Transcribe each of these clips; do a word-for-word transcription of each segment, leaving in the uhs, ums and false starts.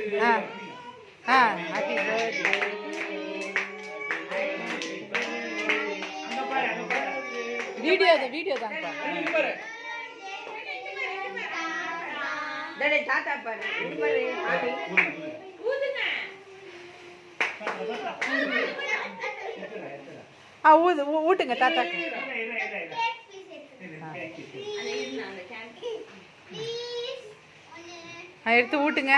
ஆ ஆ happy birthday video தான் video தான்ப்பா டேய் தாத்தா பாரு இது பாரு ஹாப்பி ஊதுங்க ஆ ஊது ஊட்டுங்க தாத்தாக்கு எடுத்து ஊட்டுங்க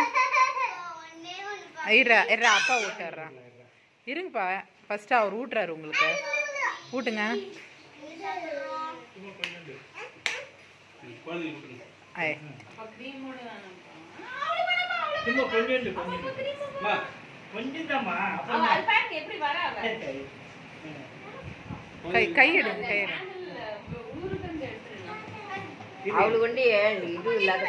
இருறா இருறா அப்பா ஊட்டுறான் இருங்கப்பா ஃபர்ஸ்ட் அவர் ஊட்டுறாரு உங்களுக்கு ஊட்டுங்க கை கை எடுங்க கை எடுங்க அவளுக்கு வந்து இது இல்லாத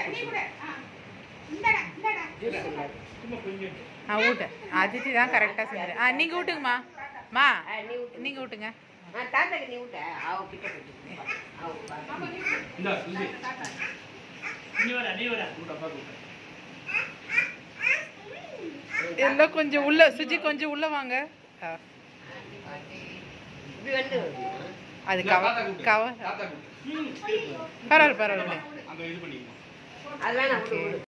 ஆ ஊட்டு அதித்தி தான் கரெக்டாக செஞ்சு ஆ நீங்கள் ஊட்டுங்கம்மா மா நீங்கள் ஊட்டுங்க தாத்தாக்கு நீ ஊட்ட அவ கிட்ட எல்லாம் கொஞ்சம் உள்ள சுஜி கொஞ்சம் உள்ள வாங்க அது கவ கவ பரவாயில்ல பரவாயில்ல அதெல்லாம்